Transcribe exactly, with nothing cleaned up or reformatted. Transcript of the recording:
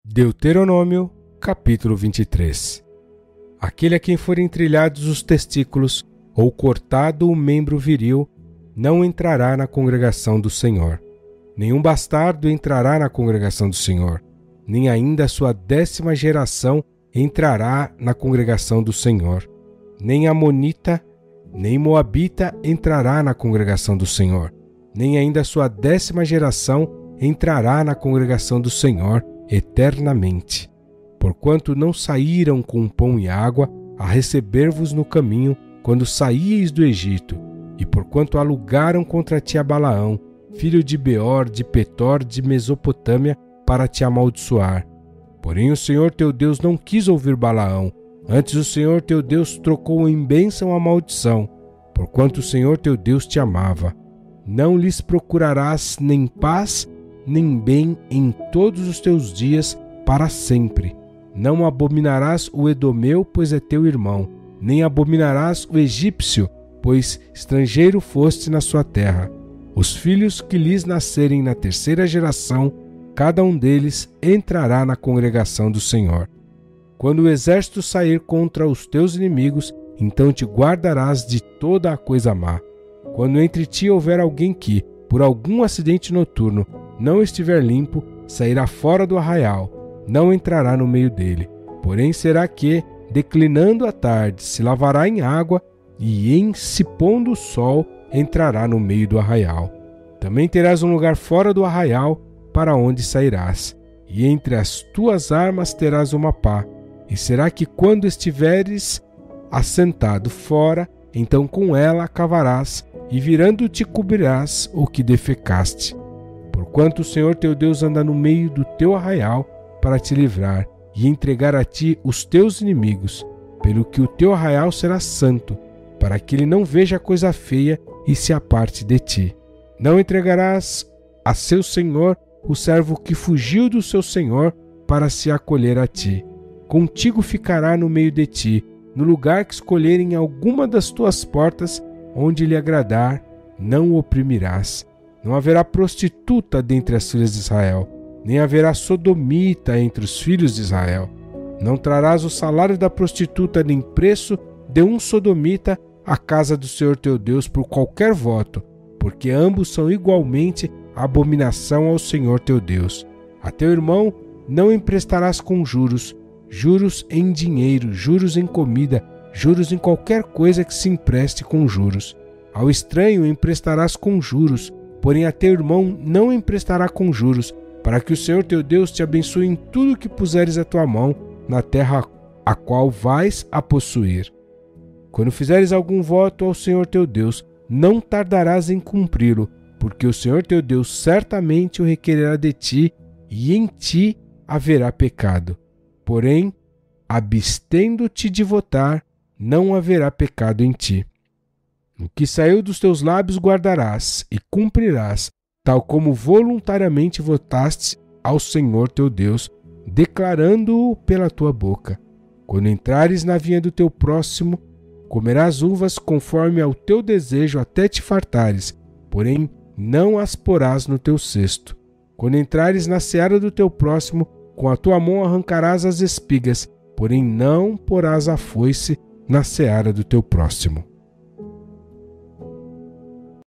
Deuteronômio, capítulo vinte e três. Aquele a quem forem trilhados os testículos ou cortado o membro viril, não entrará na congregação do Senhor. Nenhum bastardo entrará na congregação do Senhor, nem ainda a sua décima geração entrará na congregação do Senhor. Nem amonita, nem moabita entrará na congregação do Senhor, nem ainda a sua décima geração entrará na congregação do Senhor eternamente. Porquanto não saíram com pão e água a receber-vos no caminho quando saíeis do Egito, e porquanto alugaram contra ti a Balaão, filho de Beor, de Petor, de Mesopotâmia, para te amaldiçoar. Porém o Senhor teu Deus não quis ouvir Balaão, antes o Senhor teu Deus trocou em bênção a maldição, porquanto o Senhor teu Deus te amava. Não lhes procurarás nem paz, nem bem em todos os teus dias para sempre. Não abominarás o edomeu, pois é teu irmão, nem abominarás o egípcio, pois estrangeiro foste na sua terra. Os filhos que lhes nascerem na terceira geração, cada um deles entrará na congregação do Senhor. Quando o exército sair contra os teus inimigos, então te guardarás de toda a coisa má. Quando entre ti houver alguém que, por algum acidente noturno, não estiver limpo, sairá fora do arraial, não entrará no meio dele. Porém será que, declinando a tarde, se lavará em água, e em se pondo o sol, entrará no meio do arraial. Também terás um lugar fora do arraial, para onde sairás, e entre as tuas armas terás uma pá. E será que quando estiveres assentado fora, então com ela cavarás, e virando te cobrirás o que defecaste. Porquanto o Senhor teu Deus anda no meio do teu arraial para te livrar e entregar a ti os teus inimigos, pelo que o teu arraial será santo, para que ele não veja coisa feia e se aparte de ti. Não entregarás a seu senhor o servo que fugiu do seu senhor para se acolher a ti. Contigo ficará no meio de ti, no lugar que escolherem alguma das tuas portas, onde lhe agradar, não o oprimirás. Não haverá prostituta dentre as filhas de Israel, nem haverá sodomita entre os filhos de Israel. Não trarás o salário da prostituta, nem preço de um sodomita à casa do Senhor teu Deus por qualquer voto, porque ambos são igualmente abominação ao Senhor teu Deus. A teu irmão não emprestarás com juros, juros em dinheiro, juros em comida, juros em qualquer coisa que se empreste com juros. Ao estranho emprestarás com juros, porém a teu irmão não emprestará com juros, para que o Senhor teu Deus te abençoe em tudo que puseres a tua mão na terra a qual vais a possuir. Quando fizeres algum voto ao Senhor teu Deus, não tardarás em cumpri-lo, porque o Senhor teu Deus certamente o requererá de ti, e em ti haverá pecado. Porém, abstendo-te de votar, não haverá pecado em ti. O que saiu dos teus lábios guardarás e cumprirás, tal como voluntariamente votaste ao Senhor teu Deus, declarando-o pela tua boca. Quando entrares na vinha do teu próximo, comerás uvas conforme ao teu desejo até te fartares, porém não as porás no teu cesto. Quando entrares na seara do teu próximo, com a tua mão arrancarás as espigas, porém não porás a foice na seara do teu próximo.